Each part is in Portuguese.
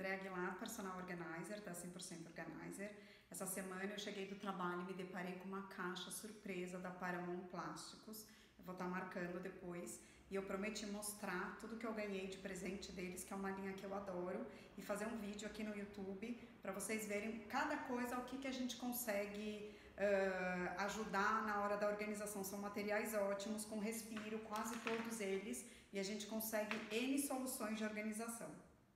Andréa Aguilar, personal organizer da 100% Organizer. Essa semana eu cheguei do trabalho e me deparei com uma caixa surpresa da Paramount Plásticos. Eu vou estar marcando depois e eu prometi mostrar tudo que eu ganhei de presente deles, que é uma linha que eu adoro, e fazer um vídeo aqui no YouTube para vocês verem cada coisa, o que a gente consegue ajudar na hora da organização. São materiais ótimos, com respiro, quase todos eles, e a gente consegue N soluções de organização.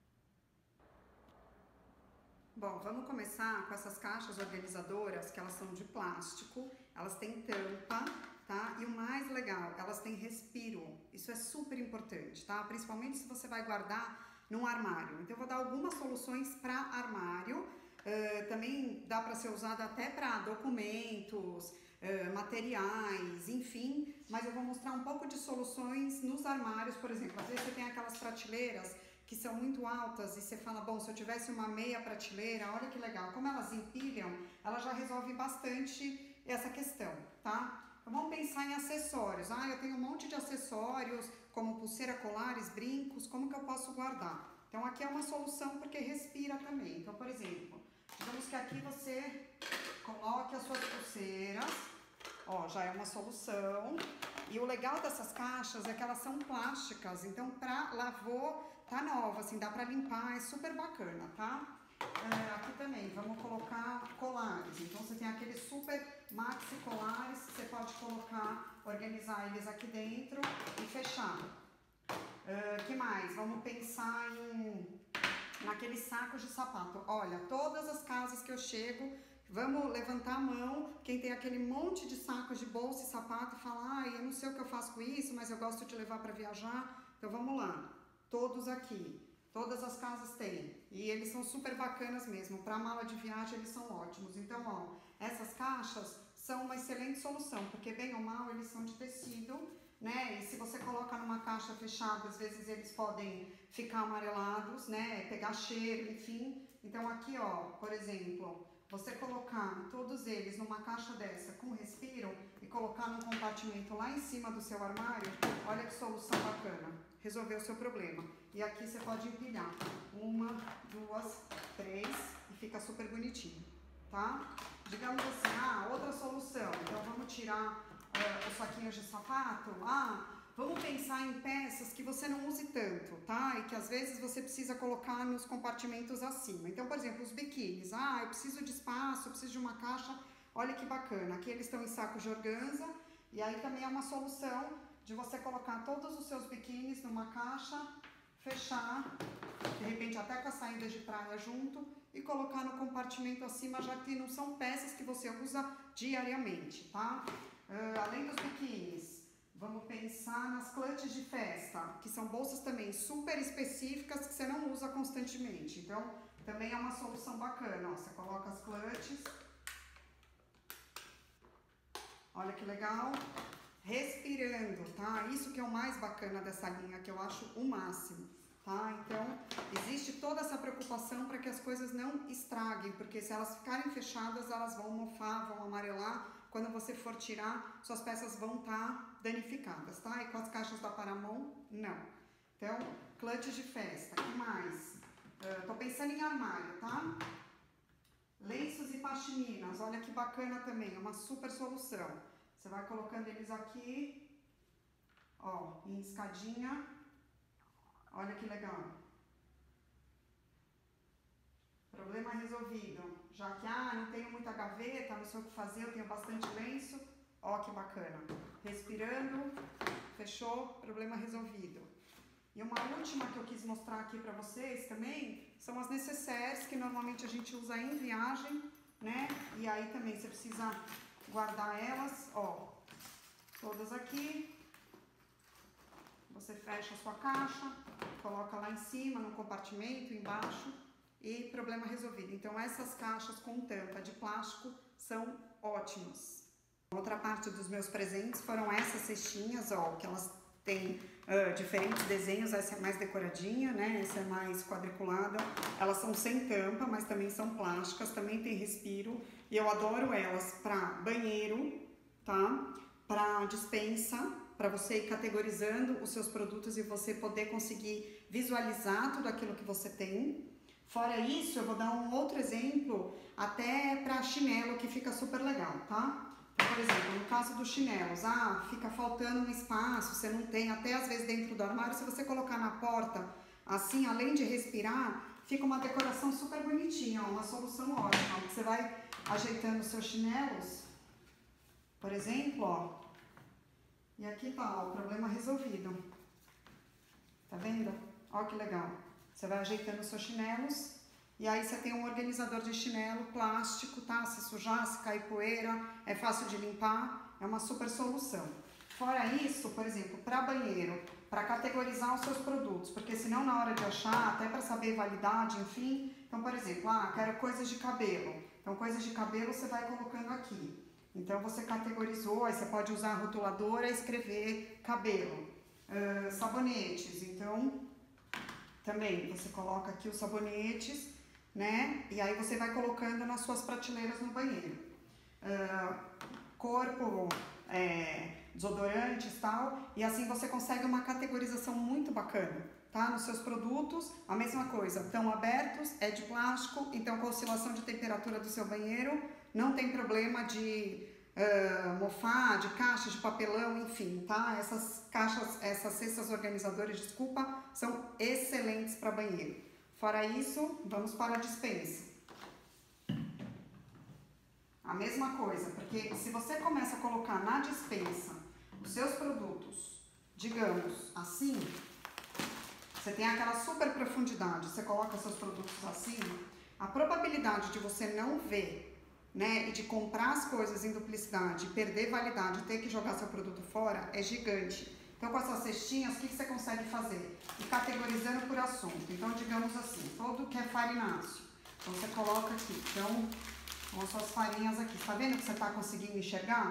Bom, vamos começar com essas caixas organizadoras, que elas são de plástico, elas têm tampa, tá? E o mais legal, elas têm respiro, isso é super importante, tá? Principalmente se você vai guardar num armário. Então eu vou dar algumas soluções para armário, também dá para ser usada até para documentos, materiais, enfim, mas eu vou mostrar um pouco de soluções nos armários, por exemplo. Às vezes você tem aquelas prateleiras que são muito altas e você fala, bom, se eu tivesse uma meia prateleira, olha que legal, como elas empilham, ela já resolve bastante essa questão, tá? Então vamos pensar em acessórios. Eu tenho um monte de acessórios, como pulseira, colares, brincos, como que eu posso guardar? Então aqui é uma solução porque respira também. Então, por exemplo, digamos que aqui você coloque as suas pulseiras, ó, já é uma solução. E o legal dessas caixas é que elas são plásticas, então pra lavou, tá nova, assim, dá pra limpar, é super bacana, tá? Aqui também, vamos colocar colares, então você tem aqueles super maxi colares, você pode colocar, organizar eles aqui dentro e fechar. Que mais? Vamos pensar naqueles sacos de sapato. Olha, todas as casas que eu chego, vamos levantar a mão, quem tem aquele monte de sacos de bolsa e sapato e fala, eu não sei o que eu faço com isso, mas eu gosto de levar para viajar. Então vamos lá, todos aqui, todas as casas têm, e eles são super bacanas mesmo, para mala de viagem eles são ótimos. Então, ó, essas caixas são uma excelente solução, porque bem ou mal eles são de tecido, né? E se você coloca numa caixa fechada, às vezes eles podem ficar amarelados, né? Pegar cheiro, enfim. Então aqui, ó, por exemplo, você colocar todos eles numa caixa dessa com respiro e colocar num compartimento lá em cima do seu armário, olha que solução bacana. Resolveu o seu problema. E aqui você pode empilhar 1, 2, 3 e fica super bonitinho, tá? Digamos assim, outra solução. Então vamos tirar os saquinhos de sapato. Vamos pensar em peças que você não use tanto, tá? E que às vezes você precisa colocar nos compartimentos acima. Então, por exemplo, os biquínis. Eu preciso de espaço, eu preciso de uma caixa. Olha que bacana. Aqui eles estão em sacos de organza. E aí também é uma solução de você colocar todos os seus biquínis numa caixa, fechar, de repente até com a saída de praia junto, e colocar no compartimento acima, já que não são peças que você usa diariamente, tá? Além dos biquínis, vamos pensar nas clutches de festa, que são bolsas também super específicas que você não usa constantemente. Então, também é uma solução bacana. Ó, você coloca as clutches. Olha que legal. Respirando, tá? Isso que é o mais bacana dessa linha, que eu acho o máximo, tá? Então, existe toda essa preocupação para que as coisas não estraguem, porque se elas ficarem fechadas, elas vão mofar, vão amarelar. Quando você for tirar, suas peças vão estar danificadas, tá? E com as caixas da Paramount, não. Então, clutches de festa, que mais? Tô pensando em armário, tá? Lenços e pashminas, olha que bacana também, é uma super solução. Você vai colocando eles aqui, ó, em escadinha. Olha que legal. Problema resolvido. Já que, não tenho muita gaveta, não sei o que fazer, eu tenho bastante lenço. Ó, que bacana. Respirando, fechou, problema resolvido. E uma última que eu quis mostrar aqui pra vocês também, são as nécessaires, que normalmente a gente usa em viagem, né? E aí também você precisa guardar elas, ó, todas aqui. Você fecha a sua caixa, coloca lá em cima, no compartimento, embaixo, e problema resolvido. Então essas caixas com tampa de plástico são ótimas. Outra parte dos meus presentes foram essas cestinhas, ó, que elas têm diferentes desenhos. Essa é mais decoradinha, né? Essa é mais quadriculada. Elas são sem tampa, mas também são plásticas, também tem respiro. E eu adoro elas para banheiro, tá? Para despensa, para você ir categorizando os seus produtos e você poder conseguir visualizar tudo aquilo que você tem. Fora isso, eu vou dar um outro exemplo até para chinelo que fica super legal, tá? Então, por exemplo, no caso dos chinelos, fica faltando um espaço, você não tem, até às vezes dentro do armário, se você colocar na porta, assim, além de respirar, fica uma decoração super bonitinha, ó, uma solução ótima. Você vai ajeitando os seus chinelos, por exemplo, ó, e aqui tá, ó, o problema resolvido. Tá vendo? Ó que legal. Você vai ajeitando os seus chinelos e aí você tem um organizador de chinelo plástico, tá? Se sujar, se cair poeira, é fácil de limpar, é uma super solução. Fora isso, por exemplo, para banheiro, para categorizar os seus produtos, porque senão na hora de achar, até para saber validade, enfim. Então, por exemplo, quero coisas de cabelo. Então, coisas de cabelo você vai colocando aqui. Então, você categorizou, aí você pode usar a rotuladora e escrever cabelo. Sabonetes, então também você coloca aqui os sabonetes, né? E aí você vai colocando nas suas prateleiras no banheiro. Corpo, desodorantes e tal, e assim você consegue uma categorização muito bacana, tá? Nos seus produtos, a mesma coisa, estão abertos, é de plástico, então com a oscilação de temperatura do seu banheiro, não tem problema de mofar, de caixas de papelão, enfim, tá? Essas cestas organizadoras, desculpa, são excelentes para banheiro. Fora isso, vamos para a despensa. A mesma coisa, porque se você começa a colocar na despensa os seus produtos, digamos assim, você tem aquela super profundidade, você coloca seus produtos assim, a probabilidade de você não ver, né, e de comprar as coisas em duplicidade, perder validade, ter que jogar seu produto fora, é gigante. Então, com essas cestinhas, o que você consegue fazer? E categorizando por assunto. Então, digamos assim, tudo que é farináceo. Então, você coloca aqui. Então, com as suas farinhas aqui. Tá vendo que você tá conseguindo enxergar?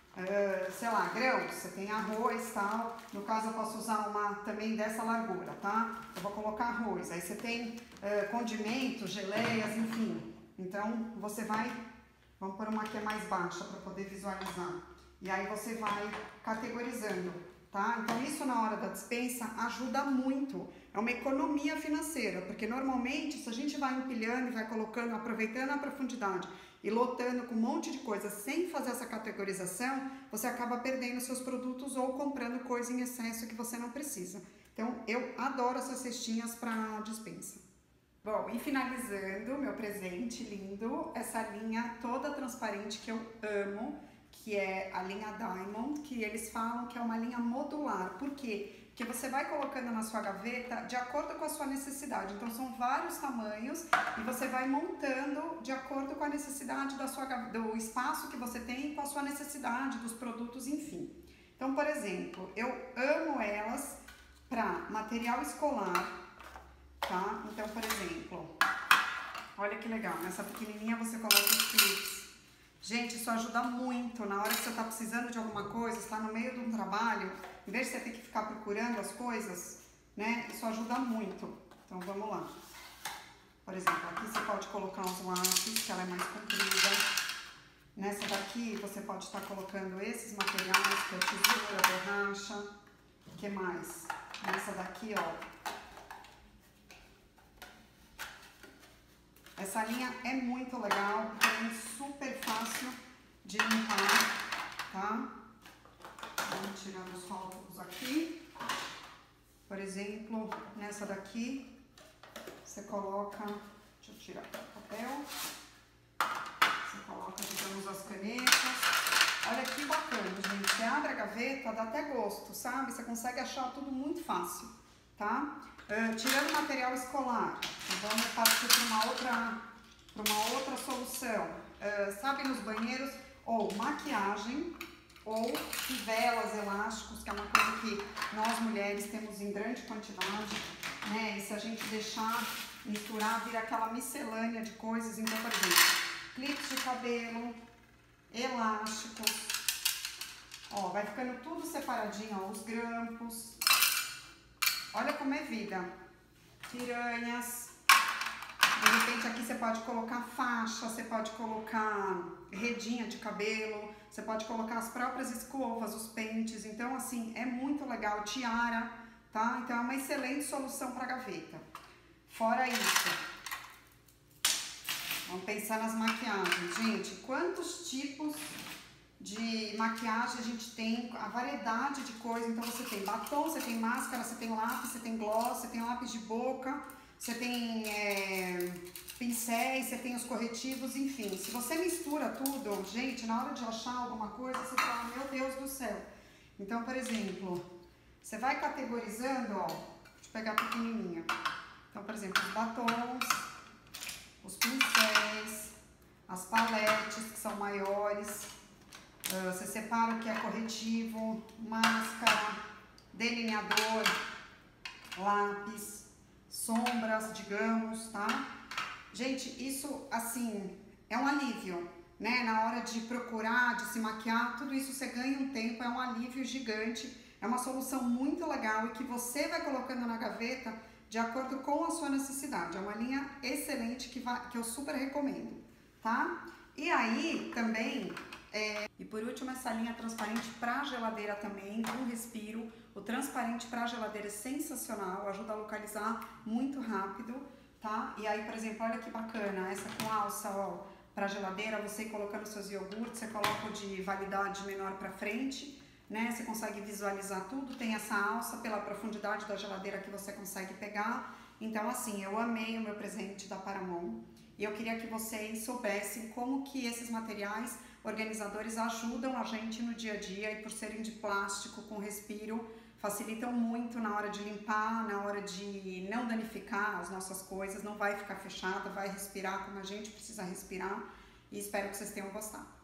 Sei lá, grãos, você tem arroz e tal. No caso, eu posso usar uma também dessa largura, tá? Eu vou colocar arroz. Aí você tem condimentos, geleias, enfim. Então, você vai... Vamos pôr uma que é mais baixa para poder visualizar. E aí você vai categorizando, tá? Então isso na hora da despensa ajuda muito. É uma economia financeira, porque normalmente se a gente vai empilhando e vai colocando, aproveitando a profundidade e lotando com um monte de coisa sem fazer essa categorização, você acaba perdendo seus produtos ou comprando coisa em excesso que você não precisa. Então eu adoro essas cestinhas para despensa. Bom, e finalizando meu presente lindo, essa linha toda transparente que eu amo, que é a linha Diamond, que eles falam que é uma linha modular. Por quê? Porque você vai colocando na sua gaveta de acordo com a sua necessidade. Então são vários tamanhos e você vai montando de acordo com a necessidade do espaço que você tem e com a sua necessidade, dos produtos, enfim. Então, por exemplo, eu amo elas para material escolar, tá? Então, por exemplo, olha que legal, nessa pequenininha você coloca os clips. Gente, isso ajuda muito na hora que você está precisando de alguma coisa, está no meio de um trabalho, em vez de você ter que ficar procurando as coisas, né? Isso ajuda muito. Então, vamos lá. Por exemplo, aqui você pode colocar os lápis, que ela é mais comprida. Nessa daqui, você pode estar colocando esses materiais, que é tesoura, borracha. O que mais? Nessa daqui, ó. Essa linha é muito legal, é super fácil de limpar, tá? Vamos tirar os rótulos aqui. Por exemplo, nessa daqui, você coloca... Deixa eu tirar o papel. Você coloca, digamos, as canetas. Olha que bacana, gente. Você abre a gaveta, dá até gosto, sabe? Você consegue achar tudo muito fácil, tá? Tirando material escolar, vamos partir para uma outra solução. Sabe, nos banheiros, ou maquiagem, ou fivelas, elásticos, que é uma coisa que nós mulheres temos em grande quantidade, né? E se a gente deixar misturar, vira aquela miscelânea de coisas. Então, por exemplo, clipes de cabelo, elásticos, ó, vai ficando tudo separadinho, ó, os grampos. Olha como é vida. Piranhas. De repente aqui você pode colocar faixa, você pode colocar redinha de cabelo, você pode colocar as próprias escovas, os pentes. Então, assim, é muito legal. Tiara, tá? Então, é uma excelente solução para gaveta. Fora isso, pensar nas maquiagens. Gente, quantos tipos de maquiagem a gente tem, a variedade de coisas. Então você tem batom, você tem máscara, você tem lápis, você tem gloss, você tem lápis de boca, você tem pincéis, você tem os corretivos, enfim. Se você mistura tudo, gente, na hora de achar alguma coisa, você fala, meu Deus do céu. Então, por exemplo, você vai categorizando, ó, deixa eu pegar pequenininha. Então, por exemplo, os batons, os pincéis, as paletes que são maiores. Você separa o que é corretivo, máscara, delineador, lápis, sombras, digamos, tá? Gente, isso, assim, é um alívio, né? Na hora de procurar, de se maquiar, tudo isso você ganha um tempo, é um alívio gigante. É uma solução muito legal e que você vai colocando na gaveta de acordo com a sua necessidade. É uma linha excelente que eu super recomendo, tá? E aí, também... E por último, essa linha transparente para geladeira também, com respiro. O transparente para geladeira é sensacional, ajuda a localizar muito rápido, tá? E aí, por exemplo, olha que bacana, essa com alça, ó, para geladeira, você ir colocando seus iogurtes, você coloca o de validade menor para frente, né? Você consegue visualizar tudo, tem essa alça pela profundidade da geladeira que você consegue pegar. Então, assim, eu amei o meu presente da Paramount e eu queria que vocês soubessem como que esses materiais organizadores ajudam a gente no dia a dia e por serem de plástico com respiro, facilitam muito na hora de limpar, na hora de não danificar as nossas coisas, não vai ficar fechada, vai respirar como a gente precisa respirar e espero que vocês tenham gostado.